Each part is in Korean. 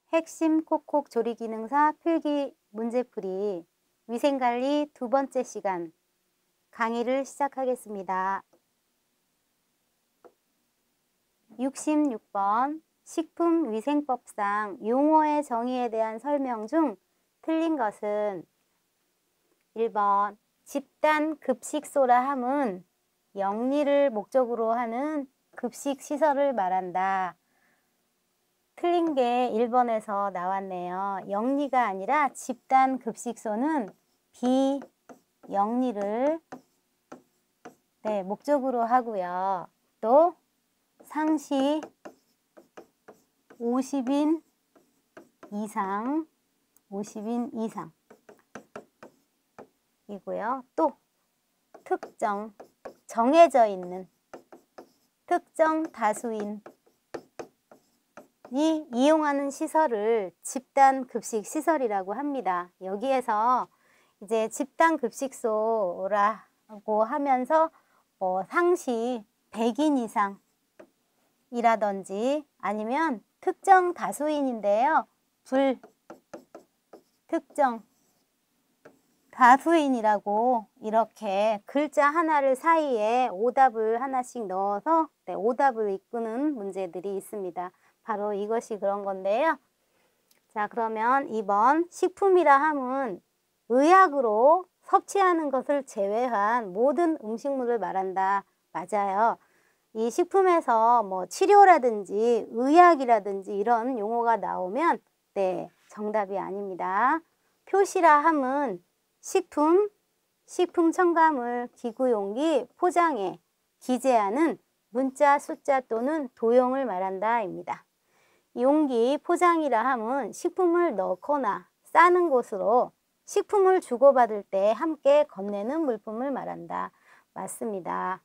핵심 콕콕 조리기능사 필기 문제풀이 위생관리 두 번째 시간 강의를 시작하겠습니다. 66번 식품위생법상 용어의 정의에 대한 설명 중 틀린 것은 1번 집단 급식소라 함은 영리를 목적으로 하는 급식시설을 말한다. 틀린 게 1번에서 나왔네요. 영리가 아니라 집단 급식소는 비영리를 목적으로 하고요. 또 상시 50인 이상 이고요. 또 특정, 정해져 있는 특정 다수인이 이용하는 시설을 집단 급식 시설이라고 합니다. 여기에서 이제 집단 급식소라고 하면서 상시 100인 이상이라든지 아니면 특정 다수인인데요. 불특정 다수인이라고 이렇게 글자 하나를 사이에 오답을 하나씩 넣어서 오답을 이끄는 문제들이 있습니다. 바로 이것이 그런 건데요. 자, 그러면 2번 식품이라 함은 의약으로 섭취하는 것을 제외한 모든 음식물을 말한다. 맞아요. 이 식품에서 뭐 치료라든지 의약이라든지 이런 용어가 나오면 정답이 아닙니다. 표시라 함은 식품, 식품 첨가물, 기구용기, 포장에 기재하는 문자, 숫자 또는 도형을 말한다 입니다. 용기, 포장이라 함은 식품을 넣거나 싸는 곳으로 식품을 주고받을 때 함께 건네는 물품을 말한다. 맞습니다.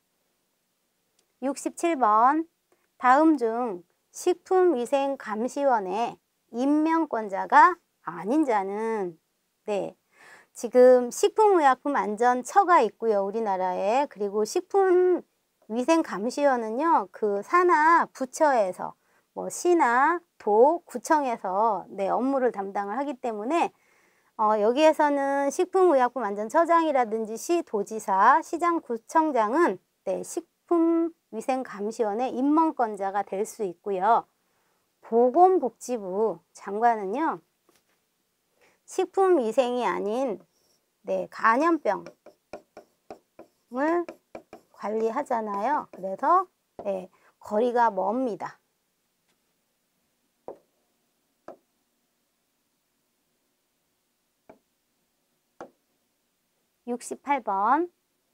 67번 다음 중 식품위생감시원의 임명권자가 아닌 자는 지금 식품의약품안전처가 있고요. 우리나라에. 그리고 식품위생감시원은요. 그 사나 부처에서 시나 도, 구청에서 업무를 담당을 하기 때문에 여기에서는 식품의약품안전처장이라든지 시, 도지사, 시장, 구청장은 식품위생감시원의 임명권자가 될 수 있고요. 보건복지부 장관은요. 식품위생이 아닌 감염병을 관리하잖아요. 그래서 거리가 멉니다. 68번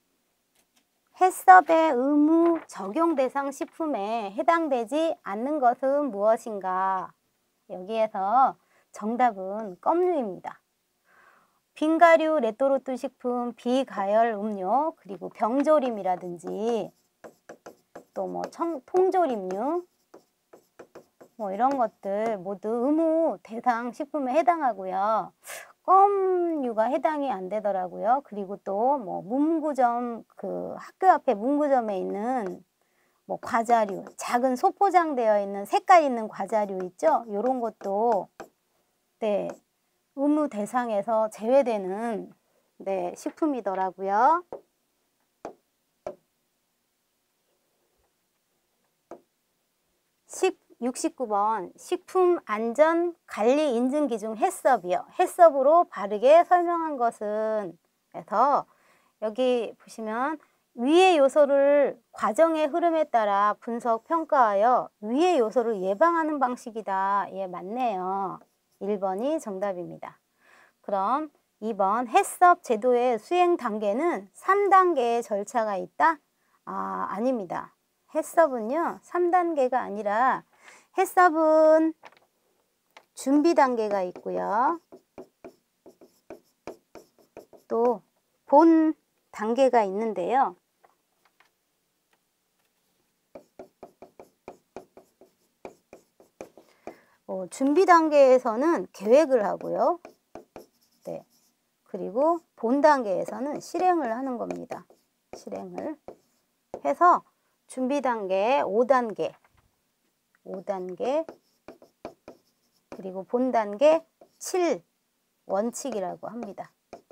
해썹의 의무 적용 대상 식품에 해당되지 않는 것은 무엇인가? 여기에서 정답은 껌류입니다. 빙가류, 레토르트 식품, 비가열 음료, 그리고 병조림이라든지 또 통조림류 이런 것들 모두 의무 대상 식품에 해당하고요. 껌류가 해당이 안 되더라고요. 그리고 또 문구점, 그 학교 앞에 문구점에 있는 과자류, 작은 소포장되어 있는 색깔 있는 과자류 있죠? 이런 것도 의무 대상에서 제외되는 식품이더라고요. 69번 식품안전관리인증기준 해썹이요. 해썹으로 바르게 설명한 것은 해서 여기 보시면 위의 요소를 과정의 흐름에 따라 분석 평가하여 위의 요소를 예방하는 방식이다. 예, 맞네요. 1번이 정답입니다. 그럼 2번 해썹 제도의 수행 단계는 3단계의 절차가 있다? 아닙니다. 해썹은요 3단계가 아니라 해썹은 준비 단계가 있고요. 또 본 단계가 있는데요. 준비 단계에서는 계획을 하고요. 그리고 본 단계에서는 실행을 하는 겁니다. 실행을 해서 준비 단계 5단계 그리고 본 단계 7 원칙이라고 합니다.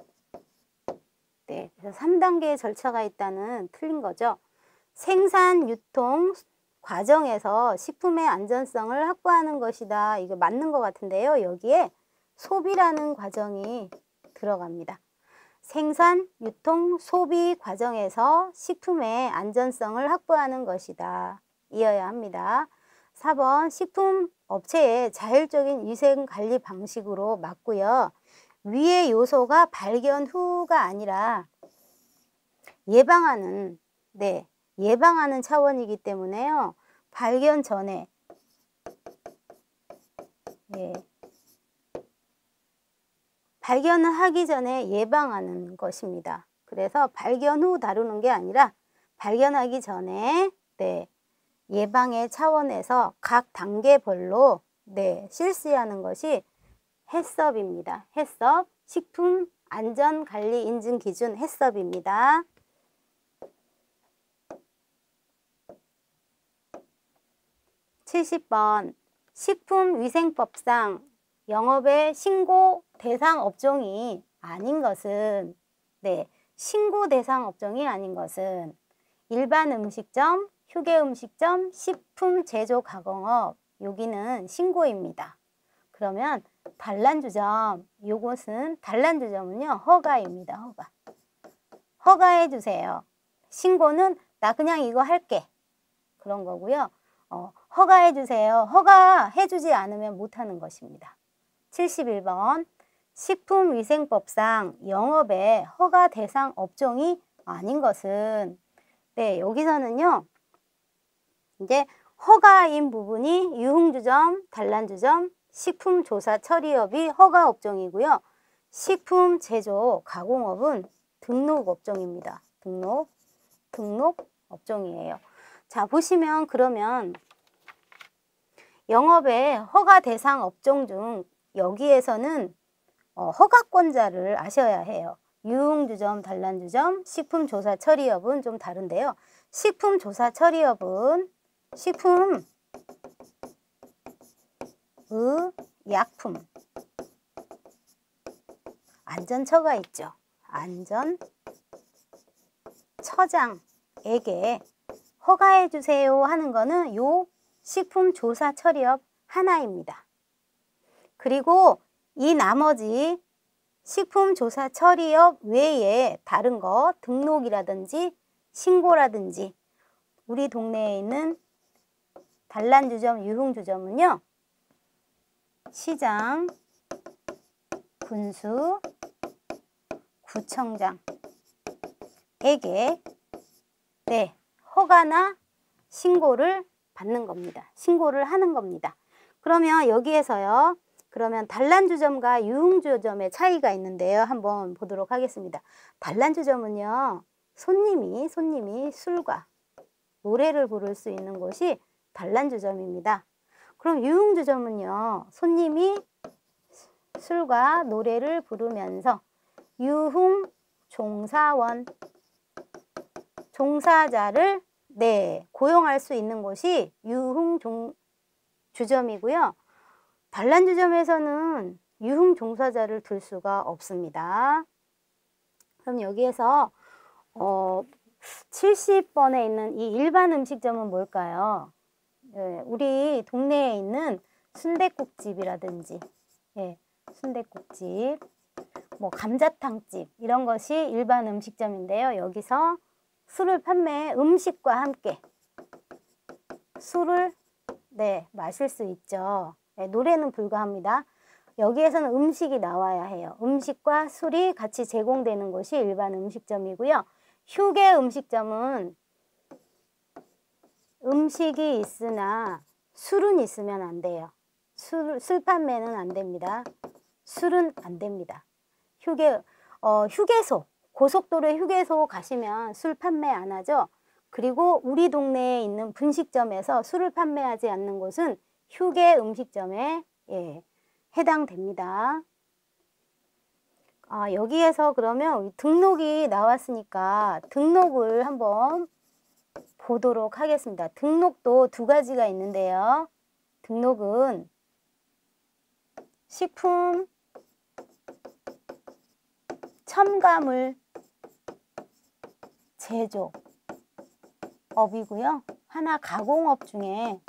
네, 그래서 3단계의 절차가 있다는 틀린 거죠. 생산, 유통 과정에서 식품의 안전성을 확보하는 것이다. 이거 맞는 것 같은데요. 여기에 소비라는 과정이 들어갑니다. 생산, 유통, 소비 과정에서 식품의 안전성을 확보하는 것이다. 이어야 합니다. 4번 식품 업체의 자율적인 위생관리 방식으로 맞고요. 위의 요소가 발견 후가 아니라 예방하는, 네, 예방하는 차원이기 때문에요. 발견 전에, 네, 발견을 하기 전에 예방하는 것입니다. 그래서 발견 후 다루는 게 아니라 발견하기 전에, 네, 예방의 차원에서 각 단계별로, 네, 실시하는 것이 해썹입니다. 해썹, 식품 안전관리 인증 기준 해썹입니다. 70번 식품위생법상 영업의 신고 대상 업종이 아닌 것은, 네, 신고 대상 업종이 아닌 것은 일반 음식점, 휴게 음식점, 식품 제조 가공업, 여기는 신고입니다. 그러면 단란주점, 요것은 단란주점은요 허가입니다. 허가. 허가해 주세요. 신고는 나 그냥 이거 할게. 그런 거고요. 허가해 주세요. 허가해 주지 않으면 못하는 것입니다. 71번 식품위생법상 영업의 허가 대상 업종이 아닌 것은, 네, 여기서는요 이제 허가인 부분이 유흥주점, 단란주점, 식품조사처리업이 허가 업종이고요. 식품 제조 가공업은 등록 업종입니다. 등록 업종이에요. 자, 보시면 그러면 영업의 허가 대상 업종 중 여기에서는 허가권자를 아셔야 해요. 유흥주점, 단란주점, 식품조사처리업은 좀 다른데요. 식품조사처리업은 식품의약품 안전처가 있죠. 안전처장에게 허가해 주세요 하는 거는 요 식품조사처리업 하나입니다. 그리고 이 나머지 식품조사처리업 외에 다른 거 등록이라든지 신고라든지 우리 동네에 있는 단란주점, 유흥주점은요 시장, 군수, 구청장에게, 네, 허가나 신고를 받는 겁니다. 신고를 하는 겁니다. 그러면 여기에서요, 그러면 단란주점과 유흥주점의 차이가 있는데요. 한번 보도록 하겠습니다. 단란주점은요, 손님이 술과 노래를 부를 수 있는 곳이 단란주점입니다. 그럼 유흥주점은요, 손님이 술과 노래를 부르면서 유흥종사원, 종사자를, 네, 고용할 수 있는 곳이 유흥주점이고요. 단란주점에서는 유흥종사자를 둘 수가 없습니다. 그럼 여기에서 70번에 있는 이 일반 음식점은 뭘까요? 예, 우리 동네에 있는 순댓국집이라든지, 예, 순댓국집, 뭐 감자탕집 이런 것이 일반 음식점인데요. 여기서 술을 판매, 음식과 함께 술을, 네, 마실 수 있죠. 네, 노래는 불가합니다. 여기에서는 음식이 나와야 해요. 음식과 술이 같이 제공되는 곳이 일반 음식점이고요. 휴게 음식점은 음식이 있으나 술은 있으면 안 돼요. 술 판매는 안 됩니다. 술은 안 됩니다. 휴게소, 고속도로 휴게소 가시면 술 판매 안 하죠. 그리고 우리 동네에 있는 분식점에서 술을 판매하지 않는 곳은 휴게 음식점에, 예, 해당됩니다. 여기에서 그러면 등록이 나왔으니까 등록을 한번 보도록 하겠습니다. 등록도 두 가지가 있는데요. 등록은 식품 첨가물 제조업이고요. 하나 가공업 중에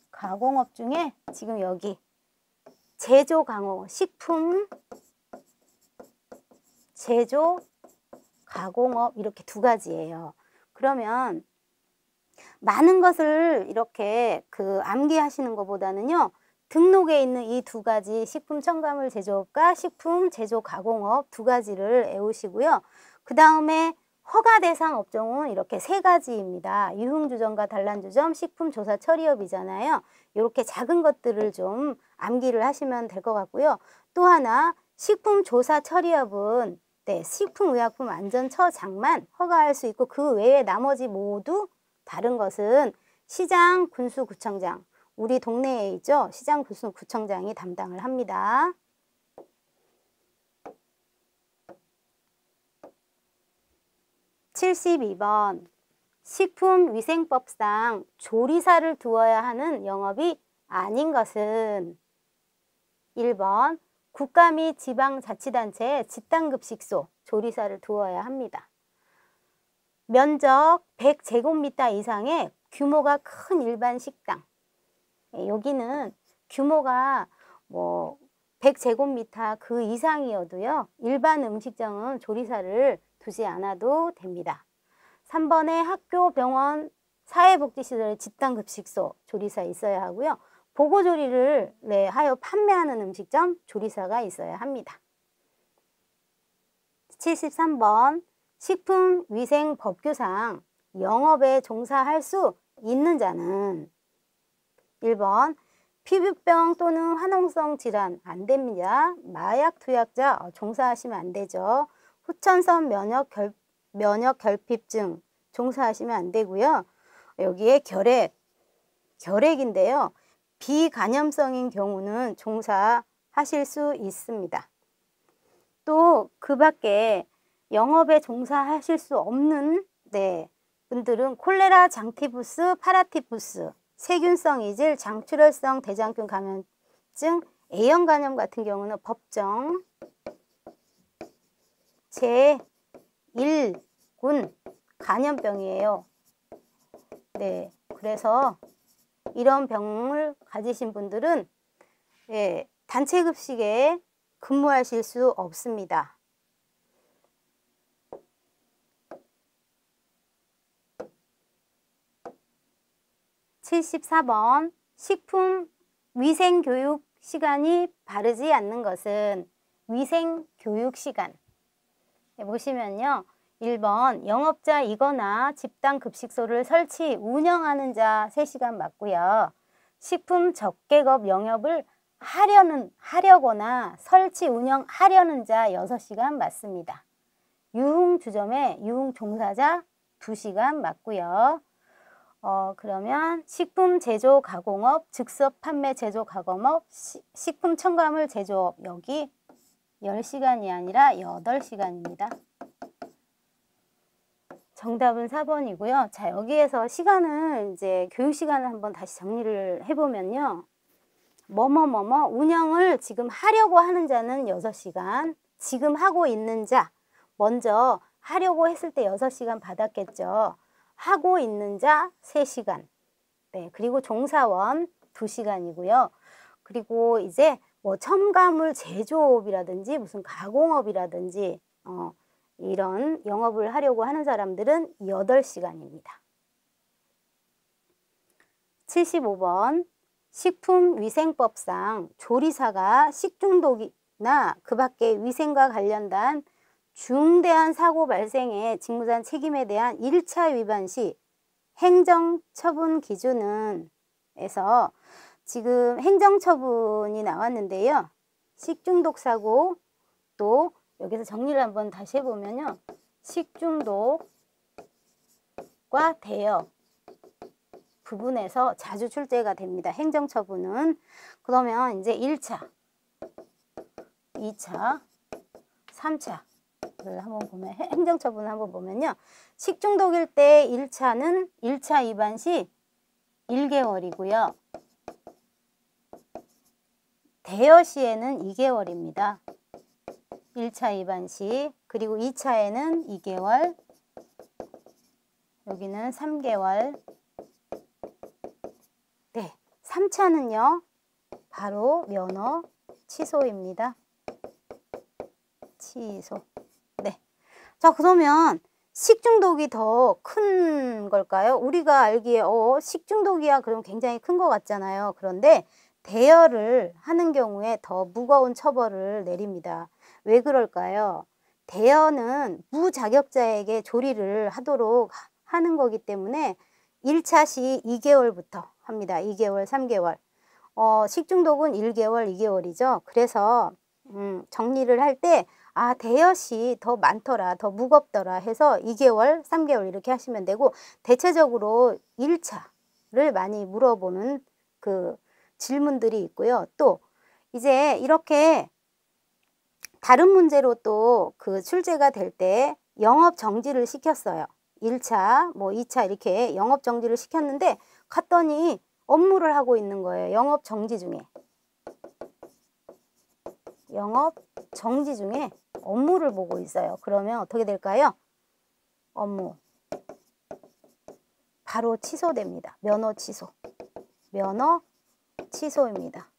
지금 여기 제조 강호, 식품 제조 가공업 이렇게 두 가지예요. 그러면 많은 것을 이렇게 암기하시는 것보다는요. 등록에 있는 이 두 가지 식품 첨가물 제조업과 식품 제조 가공업 두 가지를 외우시고요. 그 다음에 허가 대상 업종은 이렇게 세 가지입니다. 유흥주점과 단란주점, 식품조사 처리업이잖아요. 이렇게 작은 것들을 좀 암기를 하시면 될 것 같고요. 또 하나 식품조사 처리업은 식품의약품안전처장만 허가할 수 있고 그 외에 나머지 모두 다른 것은 시장 군수구청장, 우리 동네에 있죠. 시장 군수구청장이 담당을 합니다. 72번 식품위생법상 조리사를 두어야 하는 영업이 아닌 것은 1번 국가 및 지방자치단체의 집단급식소 조리사를 두어야 합니다. 면적 100제곱미터 이상의 규모가 큰 일반 식당, 여기는 규모가 100제곱미터 그 이상이어도요. 일반 음식점은 조리사를 두지 않아도 됩니다. 3번에 학교, 병원, 사회복지시설 집단급식소 조리사 있어야 하고요. 보고조리를 하여 판매하는 음식점 조리사가 있어야 합니다. 73번 식품위생법규상 영업에 종사할 수 있는 자는 1번 피부병 또는 화농성 질환 안 됩니다. 마약 투약자 종사하시면 안 되죠. 후천성 면역 결핍증 종사하시면 안 되고요. 여기에 결핵인데요. 비간염성인 경우는 종사하실 수 있습니다. 또 그 밖에 영업에 종사하실 수 없는 분들은 콜레라, 장티푸스, 파라티푸스, 세균성 이질, 장출혈성 대장균 감염증, A형 간염 같은 경우는 법정 제1군 간염병이에요. 그래서 이런 병을 가지신 분들은 단체급식에 근무하실 수 없습니다. 74번 식품위생교육 시간이 바르지 않는 것은 위생교육 시간. 보시면요. 1번 영업자이거나 집단급식소를 설치, 운영하는 자 3시간 맞고요. 식품 적객업 영업을 하려거나 설치, 운영하려는 자 6시간 맞습니다. 유흥주점에 유흥종사자 2시간 맞고요. 그러면 식품 제조 가공업, 즉석 판매 제조 가공업, 식품 첨가물 제조업 여기 10시간이 아니라 8시간입니다. 정답은 4번이고요. 자, 여기에서 시간을 교육 시간을 한번 다시 정리를 해보면요. 운영을 지금 하려고 하는 자는 6시간, 지금 하고 있는 자, 먼저 하려고 했을 때 6시간 받았겠죠. 하고 있는 자 3시간, 그리고 종사원 2시간이고요. 그리고 이제 첨가물 제조업이라든지 무슨 가공업이라든지 이런 영업을 하려고 하는 사람들은 8시간입니다. 75번 식품위생법상 조리사가 식중독이나 그 밖에 위생과 관련된 중대한 사고 발생의 직무상 책임에 대한 1차 위반 시 행정처분 기준은 에서 지금 행정처분이 나왔는데요. 식중독 사고, 또 여기서 정리를 한번 다시 해보면요. 식중독과 대여 부분에서 자주 출제가 됩니다. 행정처분은. 그러면 이제 1차, 2차, 3차 를 한번 보면, 행정처분을 한번 보면요. 식중독일 때 1차는 1차 위반 시 1개월이고요. 대여 시에는 2개월입니다. 1차 입안 시. 그리고 2차에는 2개월. 여기는 3개월. 네, 3차는요. 바로 면허 취소입니다. 취소. 네. 자, 그러면 식중독이 더 큰 걸까요? 우리가 알기에 식중독이야 그럼 굉장히 큰 것 같잖아요. 그런데 대여를 하는 경우에 더 무거운 처벌을 내립니다. 왜 그럴까요? 대여는 무자격자에게 조리를 하도록 하는 거기 때문에 1차 시 2개월부터 합니다. 2개월, 3개월. 식중독은 1개월, 2개월이죠. 그래서 정리를 할 때 대여 시 더 많더라, 더 무겁더라 해서 2개월, 3개월 이렇게 하시면 되고, 대체적으로 1차를 많이 물어보는 그 질문들이 있고요. 또 이제 이렇게 다른 문제로 또 그 출제가 될 때 영업 정지를 시켰어요. 1차, 뭐 2차 이렇게 영업 정지를 시켰는데 갔더니 업무를 하고 있는 거예요. 영업 정지 중에. 영업 정지 중에 업무를 보고 있어요. 그러면 어떻게 될까요? 업무. 바로 취소됩니다. 면허 취소. 면허 취소입니다.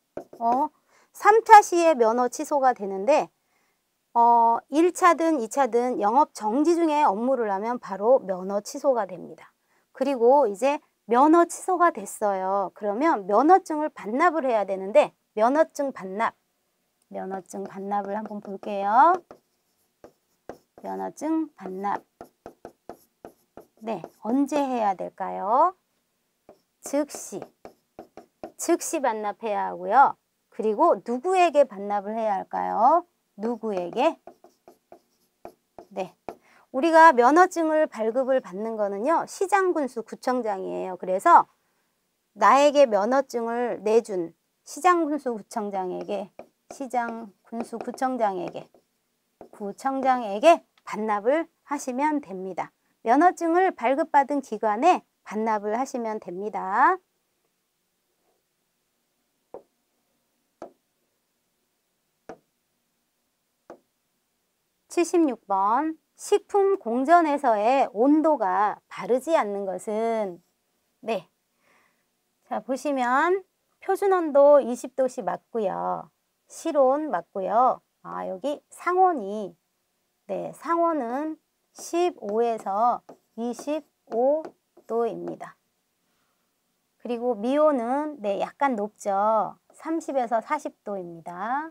3차 시에 면허 취소가 되는데 1차든 2차든 영업 정지 중에 업무를 하면 바로 면허 취소가 됩니다. 그리고 이제 면허 취소가 됐어요. 그러면 면허증을 반납을 해야 되는데 면허증 반납을 한번 볼게요. 면허증 반납. 네, 언제 해야 될까요? 즉시 반납해야 하고요. 그리고 누구에게 반납을 해야 할까요? 누구에게? 네, 우리가 면허증을 발급을 받는 거는요, 시장군수 구청장이에요. 그래서 나에게 면허증을 내준 시장군수 구청장에게 반납을 하시면 됩니다. 면허증을 발급받은 기관에 반납을 하시면 됩니다. 76번. 식품 공전에서의 온도가 바르지 않는 것은? 네. 자, 보시면 표준 온도 20도씨 맞고요. 실온 맞고요. 여기 상온이, 네, 상온은 15에서 25도입니다. 그리고 미온은 네, 약간 높죠. 30에서 40도입니다.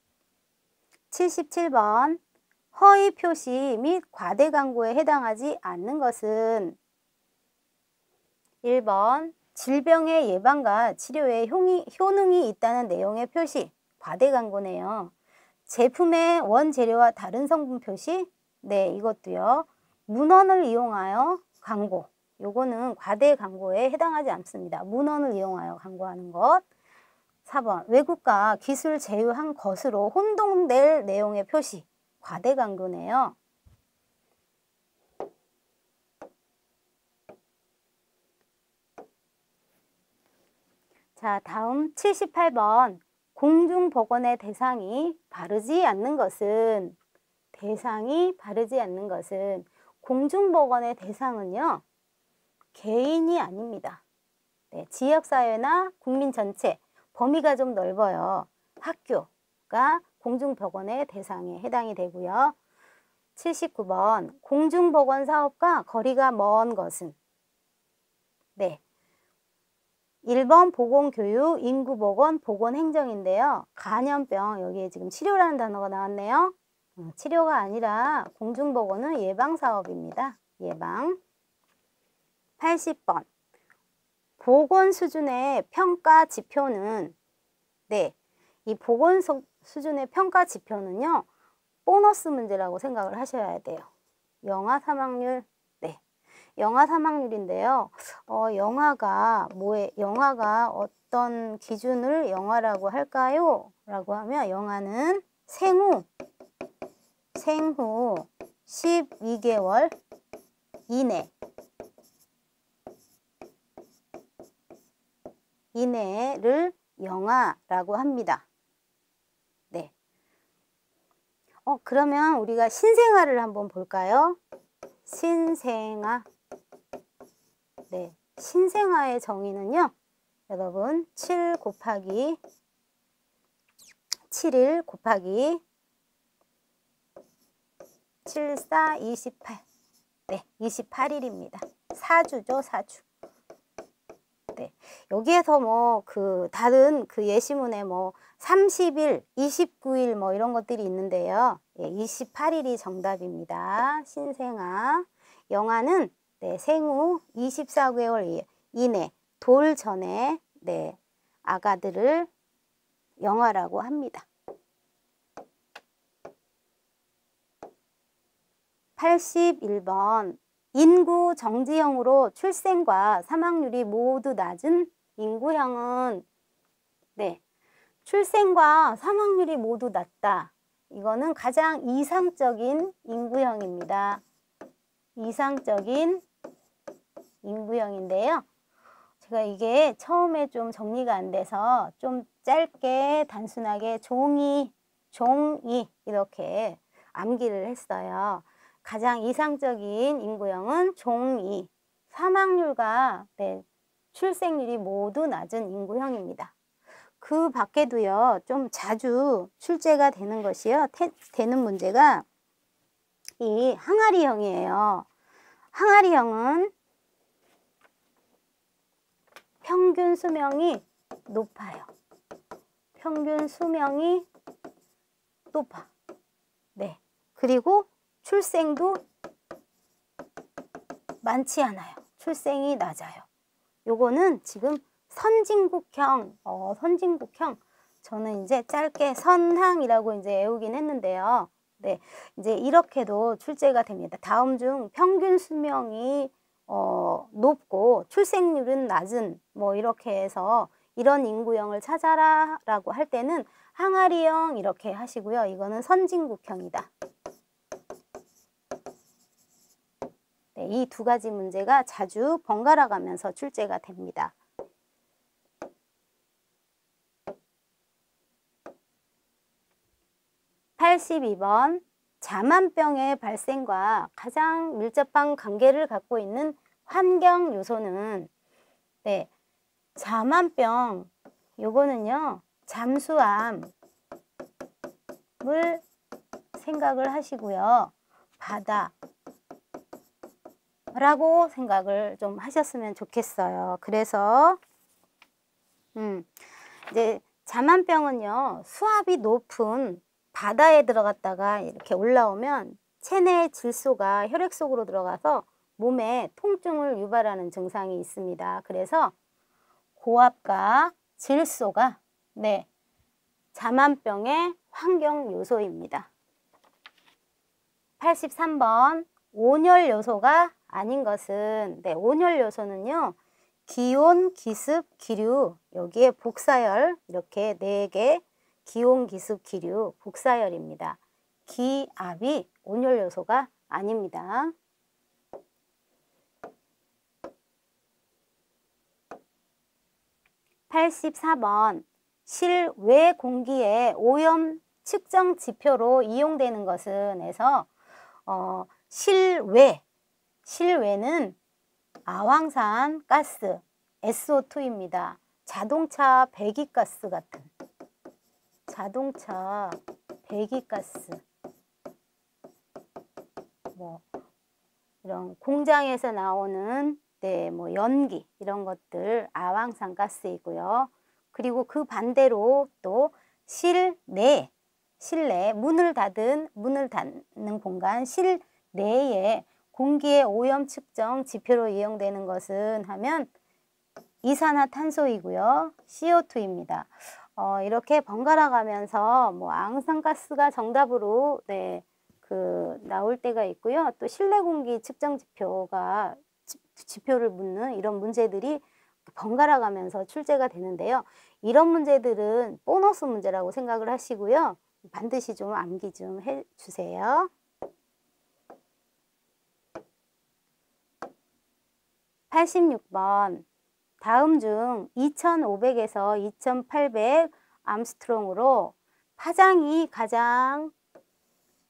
77번. 허위 표시 및 과대 광고에 해당하지 않는 것은? 1번. 질병의 예방과 치료에 효능이 있다는 내용의 표시, 과대 광고네요. 제품의 원재료와 다른 성분 표시, 네, 이것도요. 문헌을 이용하여 광고, 요거는 과대 광고에 해당하지 않습니다. 문헌을 이용하여 광고하는 것. 4번. 외국과 기술 제휴한 것으로 혼동될 내용의 표시, 과대 광고네요. 자, 다음 78번. 공중보건의 대상이 바르지 않는 것은? 공중보건의 대상은요, 개인이 아닙니다. 네, 지역사회나 국민 전체, 범위가 좀 넓어요. 학교가 공중보건의 대상에 해당이 되고요. 79번. 공중보건 사업과 거리가 먼 것은? 네. 1번 보건교육, 인구보건, 보건행정인데요. 간염병, 여기에 지금 치료라는 단어가 나왔네요. 치료가 아니라 공중보건은 예방사업입니다. 예방. 80번. 보건 수준의 평가 지표는? 네, 이 보건 수준의 평가 지표는요, 보너스 문제라고 생각을 하셔야 돼요. 영아 사망률, 네, 영아 사망률인데요. 영아가 어떤 기준을 영아라고 할까요? 라고 하면 영아는 생후 12개월 이내를 영아라고 합니다. 그러면 우리가 신생아를 한번 볼까요? 신생아. 네, 신생아의 정의는요. 여러분 7 곱하기 7일 곱하기 7, 4, 28. 네, 28일입니다. 4주죠, 4주. 네, 여기에서 뭐 다른 예시문에 뭐 30일, 29일 뭐 이런 것들이 있는데요. 예, 28일이 정답입니다. 신생아. 영아는 네, 생후 24개월 이내 돌 전에 네, 아가들을 영아라고 합니다. 81번. 인구 정지형으로 출생과 사망률이 모두 낮은 인구형은 네, 출생과 사망률이 모두 낮다. 이거는 가장 이상적인 인구형입니다. 이상적인 인구형인데요. 제가 이게 처음에 좀 정리가 안 돼서 좀 짧게 단순하게 종이 이렇게 암기를 했어요. 가장 이상적인 인구형은 종2, 사망률과 네, 출생률이 모두 낮은 인구형입니다. 그 밖에도요, 좀 자주 출제가 되는 것이요, 되는 문제가 이 항아리형이에요. 항아리형은 평균 수명이 높아요. 평균 수명이 높아. 네. 그리고 출생도 많지 않아요. 출생이 낮아요. 요거는 지금 선진국형, 선진국형. 저는 이제 짧게 선항이라고 이제 외우긴 했는데요. 네. 이제 이렇게도 출제가 됩니다. 다음 중 평균 수명이 높고 출생률은 낮은 뭐 이렇게 해서 이런 인구형을 찾아라 라고 할 때는 항아리형 이렇게 하시고요. 이거는 선진국형이다. 네, 이 두 가지 문제가 자주 번갈아 가면서 출제가 됩니다. 82번. 자만병의 발생과 가장 밀접한 관계를 갖고 있는 환경 요소는 네, 자만병 요거는요. 잠수암을 생각을 하시고요. 바다라고 생각을 좀 하셨으면 좋겠어요. 그래서 이제 자만병은요. 수압이 높은 바다에 들어갔다가 이렇게 올라오면 체내 질소가 혈액 속으로 들어가서 몸에 통증을 유발하는 증상이 있습니다. 그래서 고압과 질소가 네, 자만병의 환경 요소입니다. 83번. 온열 요소가 아닌 것은 네, 온열 요소는요. 기온, 기습, 기류 여기에 복사열 이렇게 4개 기온, 기습, 기류, 복사열입니다. 기압이 온열 요소가 아닙니다. 84번. 실외 공기의 오염 측정 지표로 이용되는 것은 해서 실외는 아황산 가스 SO2입니다. 자동차 배기가스 같은 자동차 배기가스 뭐 이런 공장에서 나오는 네, 뭐 연기 이런 것들 아황산 가스이고요. 그리고 그 반대로 또 실내 문을 닫는 공간 실내에 공기의 오염 측정 지표로 이용되는 것은 하면 이산화탄소이고요. CO2입니다. 이렇게 번갈아 가면서 뭐 앙산가스가 정답으로 네, 나올 때가 있고요. 또 실내 공기 측정 지표를 묻는 이런 문제들이 번갈아 가면서 출제가 되는데요. 이런 문제들은 보너스 문제라고 생각을 하시고요. 반드시 좀 암기 좀 해주세요. 86번. 다음 중 2500에서 2800 암스트롱으로 파장이 가장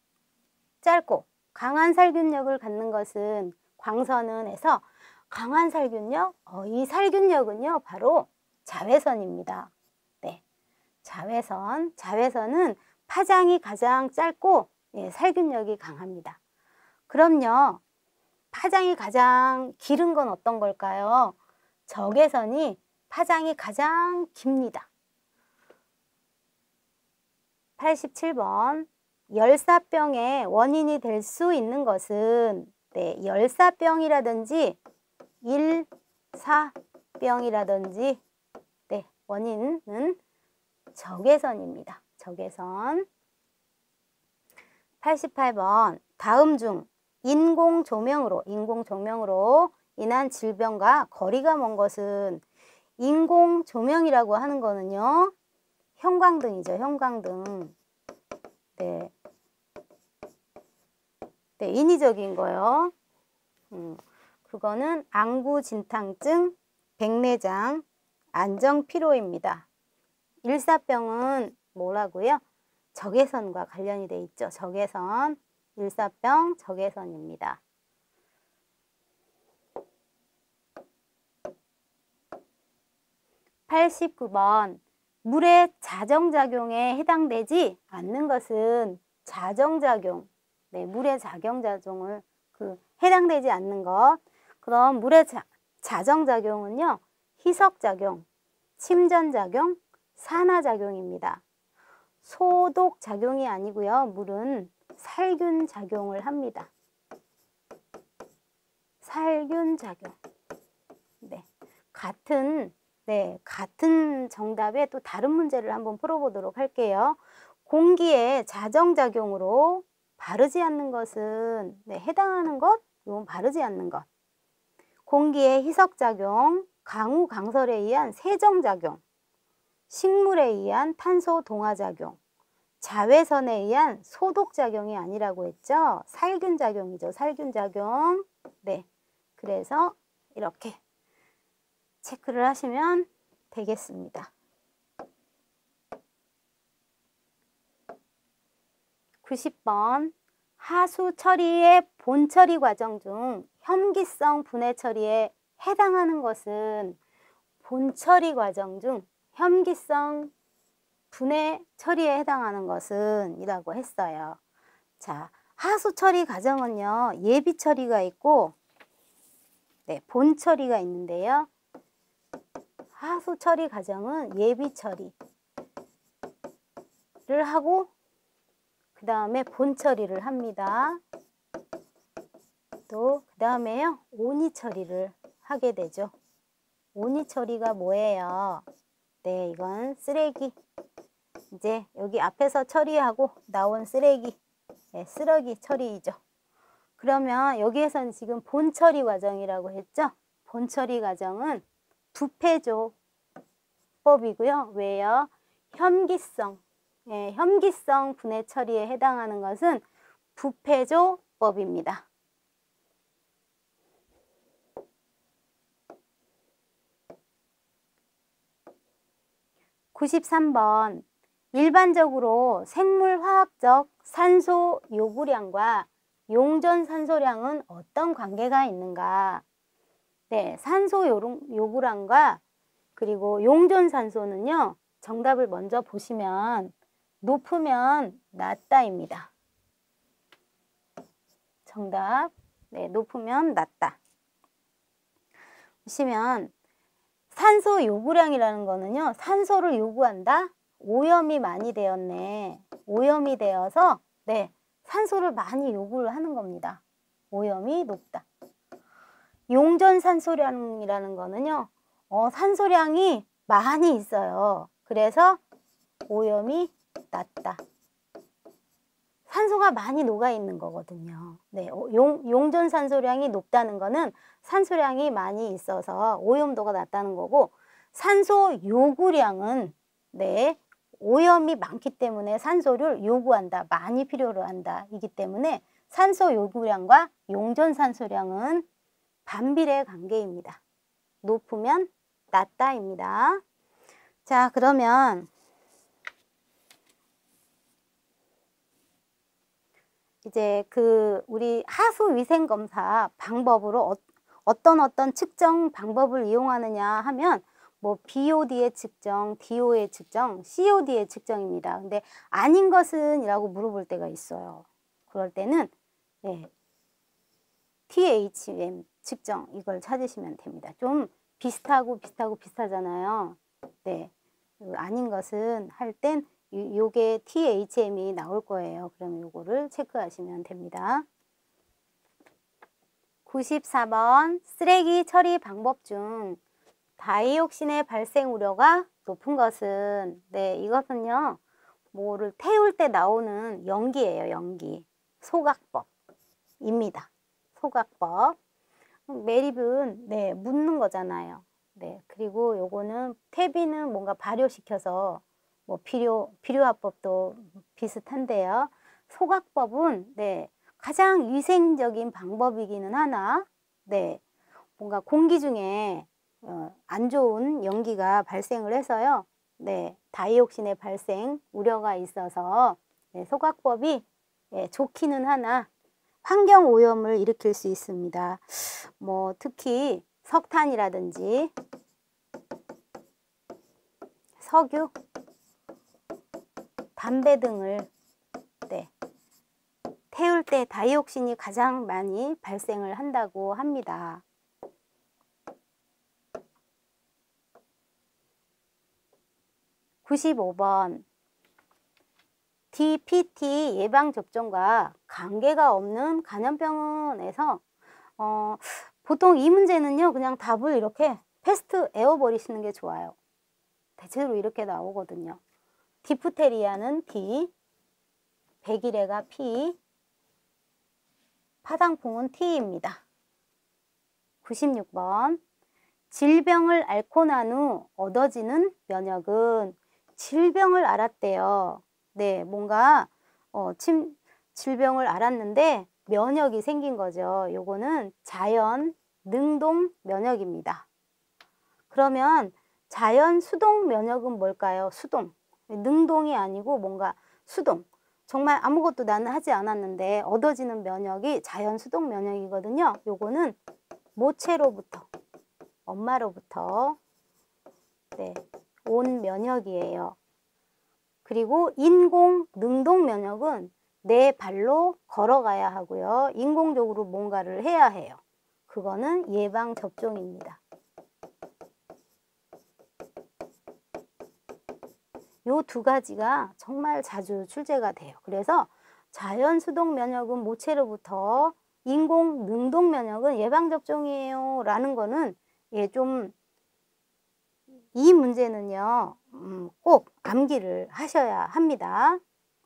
짧고 강한 살균력을 갖는 것은 광선은에서 강한 살균력, 이 살균력은요 바로 자외선입니다. 네, 자외선은 파장이 가장 짧고 살균력이 강합니다. 그럼요, 파장이 가장 길은 건 어떤 걸까요? 적외선이 파장이 가장 깁니다. 87번, 열사병의 원인이 될 수 있는 것은 열사병이라든지 일사병이라든지 원인은 적외선입니다. 적외선. 88번, 다음 중 인공조명으로 인한 질병과 거리가 먼 것은 인공조명이라고 하는 거는요. 형광등이죠. 형광등. 네, 인위적인 거요. 그거는 안구진탕증, 백내장, 안정피로입니다. 일사병은 뭐라고요? 적외선과 관련이 돼 있죠. 적외선, 일사병, 적외선입니다. 89번, 물의 자정작용에 해당되지 않는 것은 자정작용, 물의 자정작용을 해당되지 않는 것. 그럼 물의 자정작용은요, 희석작용, 침전작용, 산화작용입니다. 소독작용이 아니고요, 물은 살균작용을 합니다. 살균작용. 같은 정답에 또 다른 문제를 한번 풀어보도록 할게요. 공기의 자정작용으로 바르지 않는 것은 해당하는 것, 이건 바르지 않는 것. 공기의 희석작용, 강우 강설에 의한 세정작용, 식물에 의한 탄소 동화작용, 자외선에 의한 소독작용이 아니라고 했죠. 살균작용이죠. 살균작용. 그래서 이렇게 체크를 하시면 되겠습니다. 90번, 하수 처리의 본처리 과정 중 혐기성 분해 처리에 해당하는 것은 본처리 과정 중 혐기성 분해 처리에 해당하는 것은 이라고 했어요. 자, 하수 처리 과정은요, 예비 처리가 있고 본처리가 있는데요. 하수 처리 과정은 예비 처리를 하고 그 다음에 본 처리를 합니다. 또 그 다음에요, 온이 처리를 하게 되죠. 온이 처리가 뭐예요? 이건 쓰레기. 이제 여기 앞에서 처리하고 나온 쓰레기, 쓰레기 처리이죠. 그러면 여기에서는 지금 본 처리 과정이라고 했죠. 본 처리 과정은 부패조법이고요. 왜요? 혐기성 분해 처리에 해당하는 것은 부패조법입니다. 93번, 일반적으로 생물화학적 산소 요구량과 용존 산소량은 어떤 관계가 있는가? 산소 요구량과 그리고 용존 산소는요, 정답을 먼저 보시면 높으면 낮다입니다. 정답, 높으면 낮다. 보시면 산소 요구량이라는 거는요, 산소를 요구한다? 오염이 많이 되었네. 오염이 되어서 산소를 많이 요구를 하는 겁니다. 오염이 높다. 용존 산소량이라는 거는요, 산소량이 많이 있어요. 그래서 오염이 낮다. 산소가 많이 녹아 있는 거거든요. 용존 산소량이 높다는 거는 산소량이 많이 있어서 오염도가 낮다는 거고, 산소 요구량은 오염이 많기 때문에 산소를 요구한다, 많이 필요로 한다 이기 때문에 산소 요구량과 용존 산소량은 반비례 관계입니다. 높으면 낮다입니다. 자, 그러면 이제 우리 하수 위생 검사 방법으로 어떤 측정 방법을 이용하느냐 하면 뭐 BOD의 측정, DO의 측정, COD의 측정입니다. 근데 아닌 것은 이라고 물어볼 때가 있어요. 그럴 때는 네, THM 측정 이걸 찾으시면 됩니다. 좀 비슷하잖아요. 네, 아닌 것은 할 땐 요게 THM이 나올 거예요. 그럼 요거를 체크하시면 됩니다. 94번 쓰레기 처리 방법 중 다이옥신의 발생 우려가 높은 것은 네, 이것은요. 뭐를 태울 때 나오는 연기예요. 연기. 소각법입니다. 소각법. 매립은 네, 묻는 거잖아요. 네, 그리고 요거는 퇴비는 뭔가 발효시켜서 뭐 비료화법도 비슷한데요. 소각법은 네, 가장 위생적인 방법이기는 하나 네, 뭔가 공기 중에 안 좋은 연기가 발생을 해서요. 네, 다이옥신의 발생 우려가 있어서 네, 소각법이 네, 좋기는 하나 환경 오염을 일으킬 수 있습니다. 뭐 특히 석탄이라든지 석유, 담배 등을 네, 태울 때 다이옥신이 가장 많이 발생을 한다고 합니다. 95번 DPT 예방접종과 관계가 없는 감염병원에서 보통 이 문제는요. 그냥 답을 이렇게 패스트 외워버리시는 게 좋아요. 대체로 이렇게 나오거든요. 디프테리아는 D, 백일해가 P, 파상풍은 T입니다. 96번 질병을 앓고 난 후 얻어지는 면역은 질병을 앓았대요. 네, 뭔가 질병을 앓았는데 면역이 생긴 거죠. 요거는 자연 능동 면역입니다. 그러면 자연 수동 면역은 뭘까요? 수동. 능동이 아니고 뭔가 수동. 정말 아무것도 나는 하지 않았는데 얻어지는 면역이 자연 수동 면역이거든요. 요거는 모체로부터, 엄마로부터 네, 온 면역이에요. 그리고 인공 능동 면역은 내 발로 걸어가야 하고요. 인공적으로 뭔가를 해야 해요. 그거는 예방접종입니다. 요 두 가지가 정말 자주 출제가 돼요. 그래서 자연 수동 면역은 모체로부터, 인공 능동 면역은 예방접종이에요 라는 거는 예, 좀 이 문제는요 꼭 암기를 하셔야 합니다.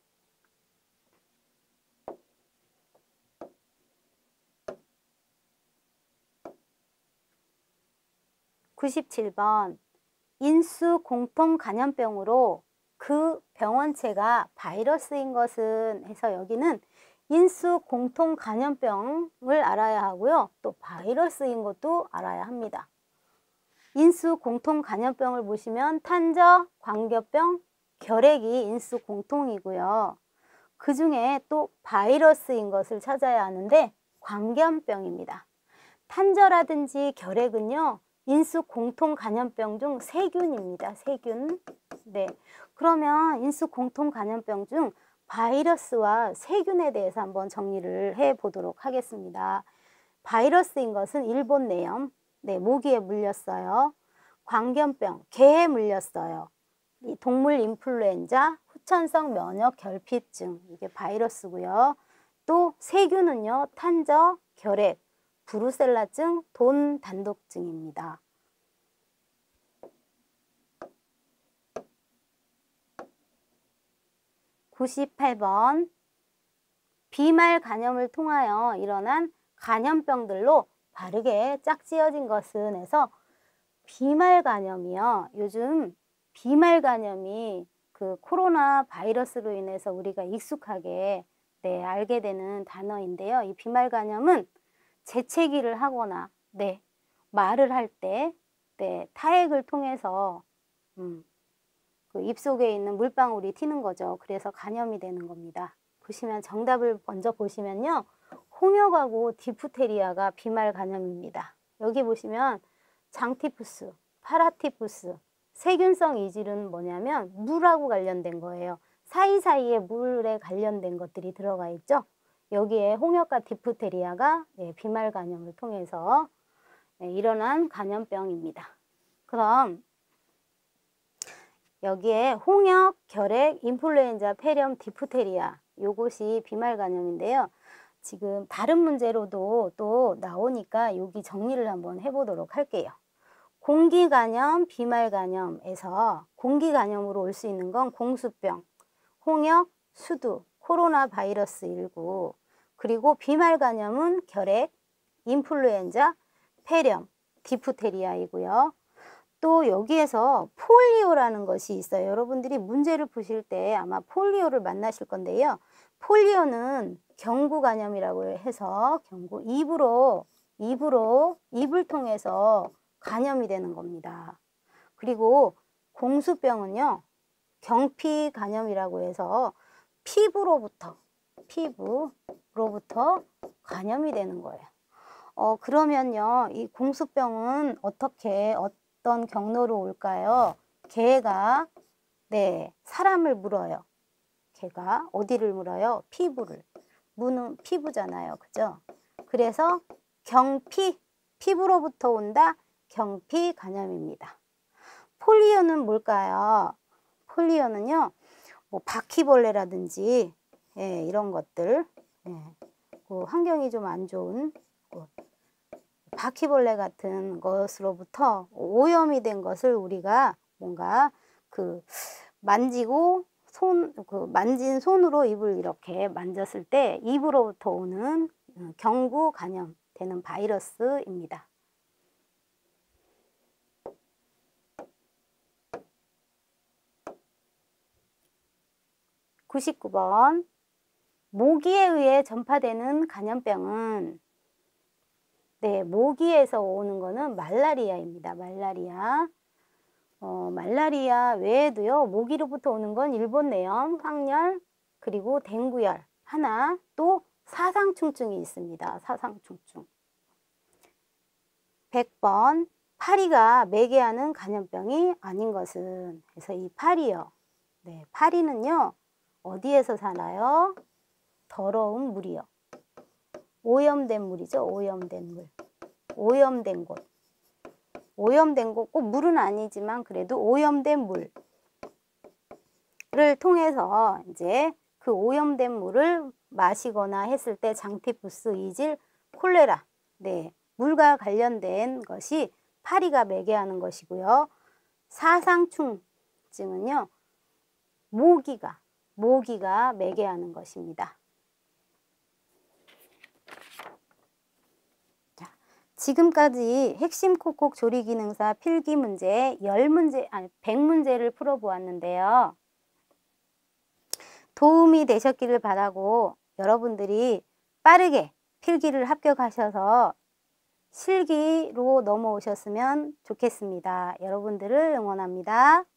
97번 인수 공통 감염병으로 그 병원체가 바이러스인 것은 해서 여기는 인수 공통 감염병을 알아야 하고요. 또 바이러스인 것도 알아야 합니다. 인수 공통 감염병을 보시면 탄저, 광견병, 결핵이 인수 공통이고요. 그 중에 또 바이러스인 것을 찾아야 하는데 광견병입니다. 탄저라든지 결핵은요. 인수 공통 감염병 중 세균입니다. 세균. 네. 그러면 인수 공통 감염병 중 바이러스와 세균에 대해서 한번 정리를 해 보도록 하겠습니다. 바이러스인 것은 일본 뇌염. 네, 모기에 물렸어요. 광견병, 개에 물렸어요. 동물 인플루엔자, 후천성 면역 결핍증. 이게 바이러스고요. 또 세균은요. 탄저, 결핵, 브루셀라증, 돈 단독증입니다. 98번 비말 감염을 통하여 일어난 감염병들로 바르게 짝지어진 것은 해서 비말 감염이요. 요즘 비말 감염이 그 코로나 바이러스로 인해서 우리가 익숙하게 네, 알게 되는 단어인데요. 이 비말 감염은 재채기를 하거나 네, 말을 할 때 네, 타액을 통해서 그 입속에 있는 물방울이 튀는 거죠. 그래서 감염이 되는 겁니다. 보시면 정답을 먼저 보시면요. 홍역하고 디프테리아가 비말 감염입니다. 여기 보시면 장티푸스, 파라티푸스, 세균성 이질은 뭐냐면 물하고 관련된 거예요. 사이사이에 물에 관련된 것들이 들어가 있죠. 여기에 홍역과 디프테리아가 비말 감염을 통해서 일어난 감염병입니다. 그럼 여기에 홍역, 결핵, 인플루엔자, 폐렴, 디프테리아 요것이 비말 감염인데요. 지금 다른 문제로도 또 나오니까 여기 정리를 한번 해보도록 할게요. 공기감염, 비말감염에서 공기감염으로 올 수 있는 건 공수병, 홍역, 수두, 코로나 바이러스 19, 그리고 비말감염은 결핵, 인플루엔자, 폐렴, 디프테리아이고요. 또 여기에서 폴리오라는 것이 있어요. 여러분들이 문제를 푸실 때 아마 폴리오를 만나실 건데요. 폴리오는 경구감염이라고 해서 경구, 입을 통해서 감염이 되는 겁니다. 그리고 공수병은요, 경피 감염이라고 해서 피부로부터 감염이 되는 거예요. 그러면요, 이 공수병은 어떤 경로로 올까요? 개가 사람을 물어요. 개가 어디를 물어요? 피부를. 무는 피부잖아요. 그죠? 그래서 피부로부터 온다. 경피 감염입니다. 폴리오는 뭘까요? 폴리오는요, 뭐 바퀴벌레라든지 이런 것들, 그 환경이 좀 안 좋은 바퀴벌레 같은 것으로부터 오염이 된 것을 우리가 뭔가 만지고 만진 손으로 입을 이렇게 만졌을 때 입으로부터 오는 경구 감염되는 바이러스입니다. 99번 모기에 의해 전파되는 감염병은 모기에서 오는 거는 말라리아입니다. 말라리아 외에도요, 모기로부터 오는 건 일본뇌염, 황열, 그리고 댕구열 하나, 또 사상충증이 있습니다. 사상충증. 100번 파리가 매개하는 감염병이 아닌 것은, 그래서 이 파리요. 파리는요, 어디에서 사나요? 더러운 물이요. 오염된 물이죠. 오염된 물. 오염된 곳. 오염된 곳, 꼭 물은 아니지만 그래도 오염된 물을 통해서 이제 그 오염된 물을 마시거나 했을 때 장티푸스, 이질, 콜레라, 물과 관련된 것이 파리가 매개하는 것이고요. 사상충증은요, 모기가 매개하는 것입니다. 지금까지 핵심 콕콕 조리기능사 필기 문제 100문제를 풀어보았는데요. 도움이 되셨기를 바라고 여러분들이 빠르게 필기를 합격하셔서 실기로 넘어오셨으면 좋겠습니다. 여러분들을 응원합니다.